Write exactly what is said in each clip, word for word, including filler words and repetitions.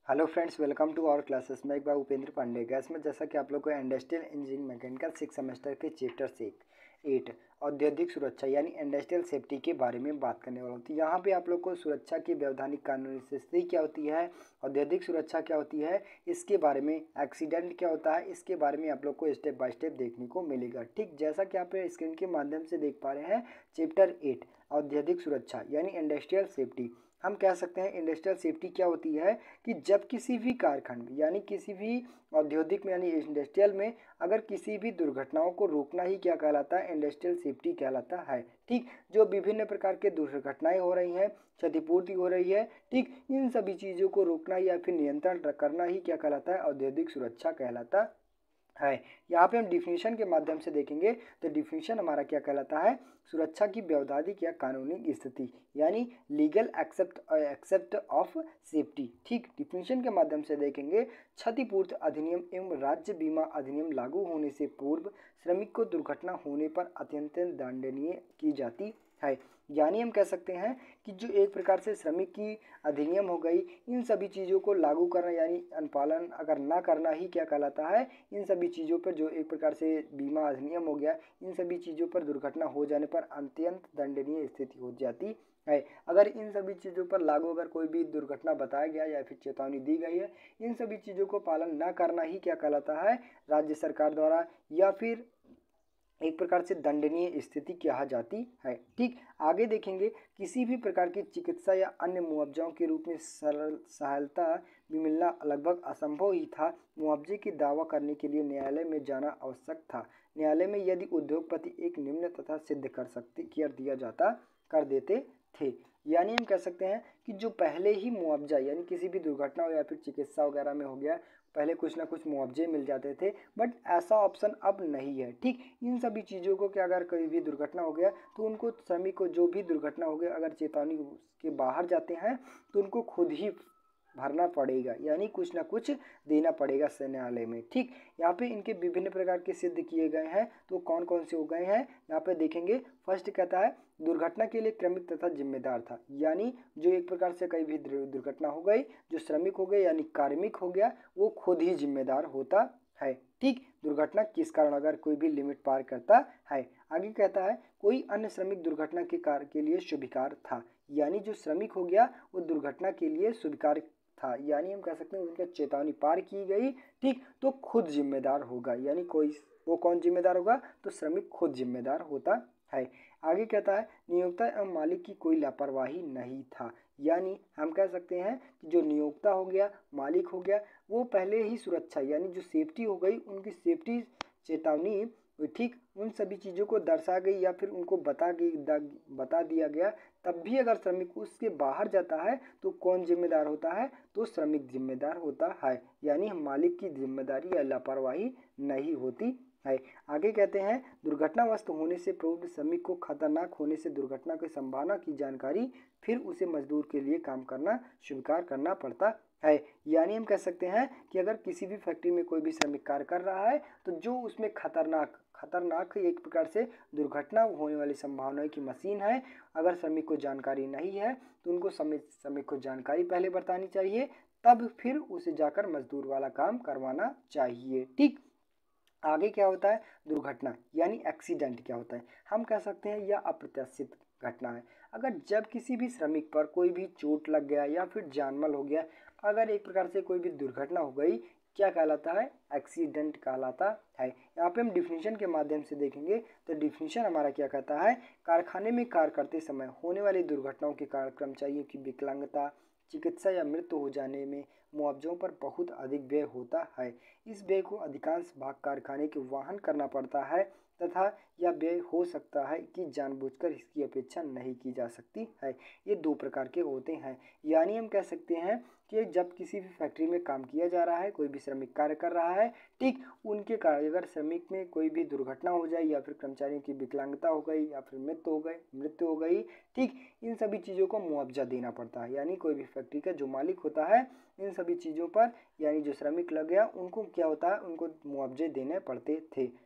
Hello friends, welcome to our classes. मैं एक बार Upendra Pandey gas में जैसा कि आप लोग को industrial engineering mechanical six semester के चैप्टर सिक्स एट औद्योगिक सुरक्षा यानी इंडस्ट्रियल सेफ्टी के बारे में बात करने वाला हूँ। तो यहाँ पे आप लोग को सुरक्षा की वैधानिक कानूनी स्थिति क्या होती है, औद्योगिक सुरक्षा क्या होती है, इसके बारे में, एक्सीडेंट क्या होता है, इसके बारे में आप लोग को स्टेप बाय स्टेप देखने को मिलेगा। ठीक जैसा कि आप स्क्रीन के माध्यम से देख पा रहे हैं, चैप्टर एट औद्योगिक सुरक्षा यानी इंडस्ट्रियल सेफ्टी। हम कह सकते हैं इंडस्ट्रियल सेफ्टी क्या होती है कि जब किसी भी कारखाने में यानी किसी भी औद्योगिक में यानी इंडस्ट्रियल में अगर किसी भी दुर्घटनाओं को रोकना ही क्या कहलाता है, इंडस्ट्रियल सेफ्टी कहलाता है। ठीक, जो विभिन्न प्रकार के दुर्घटनाएं हो रही हैं, क्षतिपूर्ति हो रही है, ठीक, इन सभी चीज़ों को रोकना या फिर नियंत्रण करना ही क्या कहलाता है, औद्योगिक सुरक्षा कहलाता है। यहाँ पे हम डिफिनीशन के माध्यम से देखेंगे तो डिफिनीशन हमारा क्या कहलाता है, सुरक्षा की वैधानिक या कानूनी स्थिति यानी legal aspect aspect of safety. ठीक, डिफिनीशन के माध्यम से देखेंगे, क्षतिपूर्ति अधिनियम एवं राज्य बीमा अधिनियम लागू होने से पूर्व श्रमिक को दुर्घटना होने पर अत्यंत दंडनीय की जाती है। यानी हम कह सकते हैं कि जो एक प्रकार से श्रमिक की अधिनियम हो गई, इन सभी चीज़ों को लागू करना यानी अनुपालन अगर ना करना ही क्या कहलाता है, इन सभी चीज़ों पर जो एक प्रकार से बीमा अधिनियम हो गया, इन सभी चीज़ों पर दुर्घटना हो जाने पर अत्यंत दंडनीय स्थिति हो जाती है। अगर इन सभी चीज़ों पर लागू अगर कोई भी दुर्घटना बताया गया या फिर चेतावनी दी गई है, इन सभी चीज़ों को पालन ना करना ही क्या कहलाता है, राज्य सरकार द्वारा या फिर एक प्रकार से दंडनीय स्थिति कहा जाती है। ठीक, आगे देखेंगे, किसी भी प्रकार की चिकित्सा या अन्य मुआवजाओं के रूप में सरल सहायता भी मिलना लगभग असंभव ही था। मुआवजे की दावा करने के लिए न्यायालय में जाना आवश्यक था। न्यायालय में यदि उद्योगपति एक निम्न तथा सिद्ध कर सकते कर दिया जाता कर देते थे। यानी हम कह सकते हैं कि जो पहले ही मुआवजा यानी किसी भी दुर्घटना हो या फिर चिकित्सा वगैरह में हो गया, पहले कुछ ना कुछ मुआवजे मिल जाते थे, बट ऐसा ऑप्शन अब नहीं है। ठीक, इन सभी चीज़ों को क्या अगर कोई भी दुर्घटना हो गया तो उनको श्रमिक को जो भी दुर्घटना हो गया अगर चेतावनी के बाहर जाते हैं तो उनको खुद ही भरना पड़ेगा यानी कुछ ना कुछ देना पड़ेगा न्यायालय में। ठीक, यहाँ पे इनके विभिन्न प्रकार के सिद्ध किए गए हैं, तो कौन कौन से हो गए हैं यहाँ पे देखेंगे। फर्स्ट कहता है दुर्घटना के लिए क्रमिक तथा जिम्मेदार था, यानी जो एक प्रकार से कहीं भी दुर्घटना हो गई, जो श्रमिक हो गए यानी कार्मिक हो गया, वो खुद ही जिम्मेदार होता है। ठीक, दुर्घटना किस कारण अगर कोई भी लिमिट पार करता है। आगे कहता है कोई अन्य श्रमिक दुर्घटना के कार्य के लिए स्वीकार था, यानी जो श्रमिक हो गया वो दुर्घटना के लिए स्वीकार था, यानी हम कह सकते हैं उनका चेतावनी पार की गई, ठीक, तो खुद जिम्मेदार होगा, यानी कोई वो कौन जिम्मेदार होगा, तो श्रमिक खुद जिम्मेदार होता है। आगे कहता है नियोक्ता एवं मालिक की कोई लापरवाही नहीं था, यानी हम कह सकते हैं कि जो नियोक्ता हो गया, मालिक हो गया, वो पहले ही सुरक्षा यानी जो सेफ्टी हो गई, उनकी सेफ्टी चेतावनी, ठीक, उन सभी चीज़ों को दर्शा गई या फिर उनको बता गई बता दिया गया, तब भी अगर श्रमिक उसके बाहर जाता है तो कौन जिम्मेदार होता है, तो श्रमिक जिम्मेदार होता है, यानी मालिक की जिम्मेदारी या लापरवाही नहीं होती है। आगे कहते हैं दुर्घटनाग्रस्त होने से पूर्व श्रमिक को खतरनाक होने से दुर्घटना की संभावना की जानकारी फिर उसे मजदूर के लिए काम करना स्वीकार करना पड़ता है। यानी हम कह सकते हैं कि अगर किसी भी फैक्ट्री में कोई भी श्रमिक कार्य कर रहा है तो जो उसमें खतरनाक खतरनाक एक प्रकार से दुर्घटना होने वाली संभावना की मशीन है, अगर श्रमिक को जानकारी नहीं है तो उनको श्रमिक को जानकारी पहले बतानी चाहिए, तब फिर उसे जाकर मजदूर वाला काम करवाना चाहिए। ठीक, आगे क्या होता है, दुर्घटना यानी एक्सीडेंट क्या होता है, हम कह सकते हैं यह अप्रत्याशित घटना है। अगर जब किसी भी श्रमिक पर कोई भी चोट लग गया या फिर जानमाल हो गया, अगर एक प्रकार से कोई भी दुर्घटना हो गई, क्या कहलाता है, एक्सीडेंट कहलाता है। यहाँ पे हम डिफिनीशन के माध्यम से देखेंगे तो डिफिनीशन हमारा क्या कहता है, कारखाने में कार्य करते समय होने वाली दुर्घटनाओं के कारण कर्मचारियों की विकलांगता, चिकित्सा या मृत्यु हो जाने में मुआवजों पर बहुत अधिक व्यय होता है। इस व्यय को अधिकांश भाग कारखाने के वहन करना पड़ता है तथा यह व्यय हो सकता है कि जानबूझकर इसकी अपेक्षा नहीं की जा सकती है। ये दो प्रकार के होते हैं, यानी हम कह सकते हैं कि जब किसी भी फैक्ट्री में काम किया जा रहा है, कोई भी श्रमिक कार्य कर रहा है, ठीक, उनके कारण अगर श्रमिक में कोई भी दुर्घटना हो जाए या फिर कर्मचारियों की विकलांगता हो गई या फिर मृत्यु हो गई मृत्यु हो गई ठीक, इन सभी चीज़ों को मुआवजा देना पड़ता है। यानी कोई भी फैक्ट्री का जो मालिक होता है, इन सभी चीज़ों पर यानी जो श्रमिक लग गया उनको क्या होता है, उनको मुआवजे देने पड़ते थे।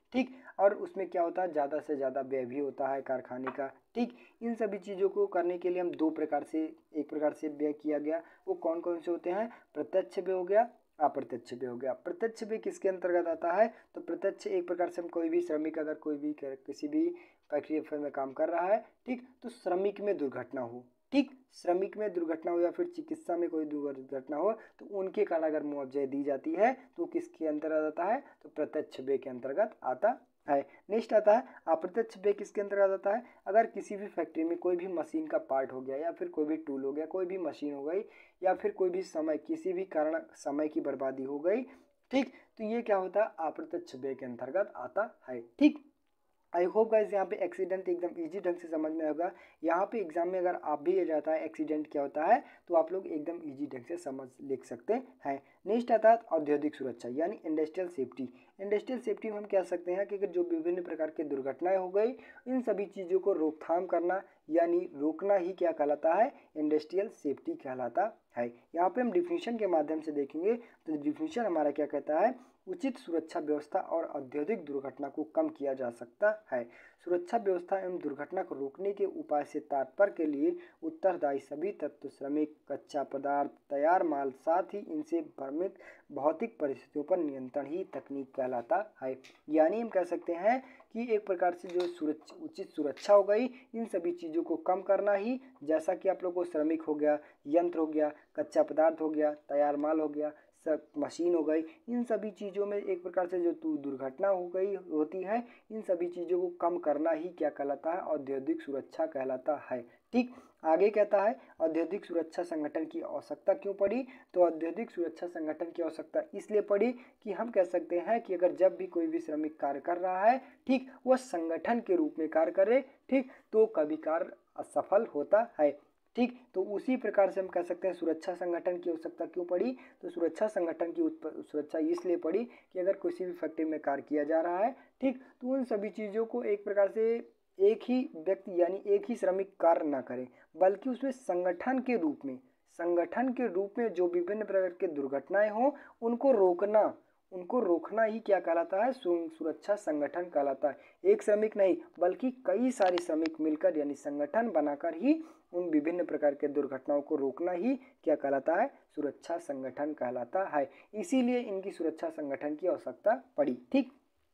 ठीक। और उसमें क्या होता है, ज़्यादा से ज़्यादा व्यय भी होता है कारखाने का। ठीक। इन सभी चीज़ों को करने के लिए हम दो प्रकार से, एक प्रकार से व्यय किया गया, वो कौन कौन से होते हैं, प्रत्यक्ष व्यय हो गया, अप्रत्यक्ष व्यय हो गया। प्रत्यक्ष व्यय किसके अंतर्गत आता है, तो प्रत्यक्ष एक प्रकार से हम कोई भी श्रमिक अगर कोई भी किसी भी फैक्ट्री फर्म में काम कर रहा है, ठीक, तो श्रमिक में दुर्घटना हो, ठीक, श्रमिक में दुर्घटना हो या फिर चिकित्सा में कोई दुर्घटना हो तो उनके कारण अगर मुआवजा दी जाती है तो किसके अंतर्गत आता है, तो प्रत्यक्ष व्यय के अंतर्गत आता है। नेक्स्ट आता है अप्रत्यक्ष व्यय, किसके अंतर्गत आता है, अगर किसी भी फैक्ट्री में कोई भी मशीन का पार्ट हो गया या फिर कोई भी टूल हो गया, कोई भी मशीन हो गई या फिर कोई भी समय किसी भी कारण समय की बर्बादी हो गई, ठीक, तो ये क्या होता है, अप्रत्यक्ष व्यय के अंतर्गत आता है। ठीक। आई होप गाइस यहाँ पे एक्सीडेंट एकदम इजी ढंग से समझ में होगा। यहाँ पे एग्जाम में अगर आप भी ये जाता है एक्सीडेंट क्या होता है तो आप लोग एकदम इजी ढंग से समझ लिख सकते हैं। नेक्स्ट आता है औद्योगिक सुरक्षा यानी इंडस्ट्रियल सेफ्टी। इंडस्ट्रियल सेफ्टी में हम कह सकते हैं कि अगर जो विभिन्न प्रकार की दुर्घटनाएं हो गई इन सभी चीज़ों को रोकथाम करना यानी रोकना ही क्या कहलाता है, इंडस्ट्रियल सेफ्टी कहलाता है। यहाँ पे हम डिफिनीशन के माध्यम से देखेंगे तो डिफिनीशन हमारा क्या कहता है, उचित सुरक्षा व्यवस्था और औद्योगिक दुर्घटना को कम किया जा सकता है। सुरक्षा व्यवस्था एवं दुर्घटना को रोकने के उपाय से तात्पर्य के लिए उत्तरदायी सभी तत्व, श्रमिक, कच्चा पदार्थ, तैयार माल, साथ ही इनसे भ्रमित भौतिक परिस्थितियों पर नियंत्रण ही तकनीक कहलाता है। यानी हम कह सकते हैं कि एक प्रकार से जो सुरक्षा उचित सुरक्षा हो गई, इन सभी चीज़ों को कम करना ही, जैसा कि आप लोगों को श्रमिक हो गया, यंत्र हो गया, कच्चा पदार्थ हो गया, तैयार माल हो गया, सब मशीन हो गई, इन सभी चीज़ों में एक प्रकार से जो दुर्घटना हो गई होती है, इन सभी चीज़ों को कम करना ही क्या कहलाता है, औद्योगिक सुरक्षा कहलाता है। ठीक। आगे कहता है औद्योगिक सुरक्षा संगठन की आवश्यकता क्यों पड़ी, तो औद्योगिक सुरक्षा संगठन की आवश्यकता इसलिए पड़ी कि हम कह सकते हैं कि अगर जब भी कोई भी श्रमिक कार्य कर रहा है, ठीक, वह संगठन के रूप में कार्य करे, ठीक, तो कभी कार्य असफल होता है। ठीक। तो उसी प्रकार से हम कह सकते हैं सुरक्षा संगठन की आवश्यकता क्यों पड़ी, तो सुरक्षा संगठन की सुरक्षा इसलिए पड़ी कि अगर किसी भी फैक्ट्री में कार्य किया जा रहा है, ठीक, तो उन सभी चीज़ों को एक प्रकार से एक ही व्यक्ति यानी एक ही श्रमिक कार्य ना करे, बल्कि उसमें संगठन के रूप में संगठन के रूप में जो विभिन्न प्रकार के दुर्घटनाएं हों उनको रोकना उनको रोकना ही क्या कहलाता है, सुरक्षा संगठन कहलाता है। एक श्रमिक नहीं बल्कि कई सारे श्रमिक मिलकर यानी संगठन बनाकर ही उन विभिन्न प्रकार के दुर्घटनाओं को रोकना ही क्या कहलाता है, सुरक्षा संगठन कहलाता है। इसीलिए इनकी सुरक्षा संगठन की आवश्यकता पड़ी। ठीक,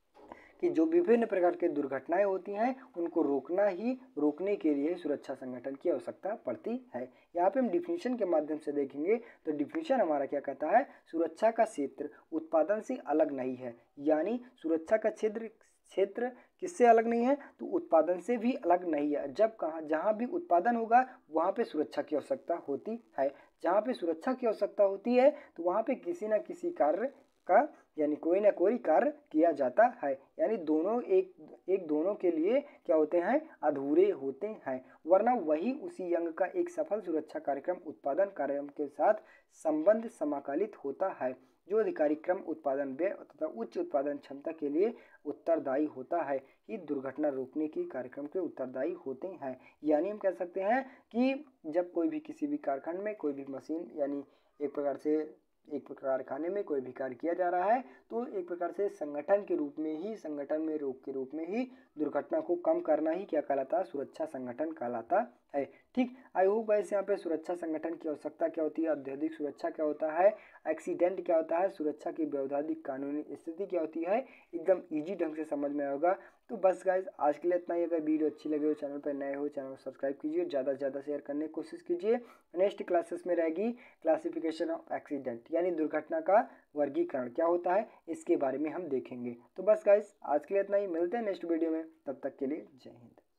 कि जो विभिन्न प्रकार के दुर्घटनाएं होती हैं उनको रोकना ही रोकने के लिए सुरक्षा संगठन की आवश्यकता पड़ती है। यहाँ पे हम डिफिनीशन के माध्यम से देखेंगे तो डिफिनीशन हमारा क्या कहता है, सुरक्षा का क्षेत्र उत्पादन से अलग नहीं है, यानी सुरक्षा का क्षेत्र क्षेत्र किससे अलग नहीं है, तो उत्पादन से भी अलग नहीं है। जब कहाँ जहाँ भी उत्पादन होगा वहाँ पे सुरक्षा की आवश्यकता होती है, जहाँ पे सुरक्षा की आवश्यकता होती है तो वहाँ पे किसी न किसी कार्य का यानी कोई ना कोई कार्य किया जाता है, यानी दोनों एक एक दोनों के लिए क्या होते हैं, अधूरे होते हैं, वरना वही उसी अंग का एक सफल सुरक्षा कार्यक्रम उत्पादन कार्यक्रम के साथ संबंध समाकलित होता है, जो अधिकारी क्रम उत्पादन व्यय तथा उच्च उत्पादन क्षमता के लिए उत्तरदायी होता है कि दुर्घटना रोकने की कार्यक्रम के उत्तरदायी होते हैं। यानी हम कह सकते हैं कि जब कोई भी किसी भी कारखाने में कोई भी मशीन यानी एक प्रकार से एक कारखाने में कोई भी कार्य किया जा रहा है तो एक प्रकार से संगठन के रूप में ही संगठन में रोक के रूप में ही दुर्घटना को कम करना ही क्या कहलाता है, सुरक्षा संगठन कहलाता है। ठीक। आई होप गाइस यहाँ पे सुरक्षा संगठन की आवश्यकता क्या होती है, औद्योगिक सुरक्षा क्या होता है, एक्सीडेंट क्या होता है, सुरक्षा की व्यवधानिक कानूनी स्थिति क्या होती है, एकदम इजी ढंग से समझ में आएगा। तो बस गाइज आज के लिए इतना ही। अगर वीडियो अच्छी लगे हो, चैनल पर नए हो, चैनल को सब्सक्राइब कीजिए, ज़्यादा से ज़्यादा शेयर करने की कोशिश कीजिए। नेक्स्ट क्लासेस में रहेगी क्लासिफिकेशन ऑफ एक्सीडेंट यानी दुर्घटना का वर्गीकरण क्या होता है, इसके बारे में हम देखेंगे। तो बस गाइज आज के लिए इतना ही, मिलते हैं नेक्स्ट वीडियो में, तब तक के लिए जय हिंद।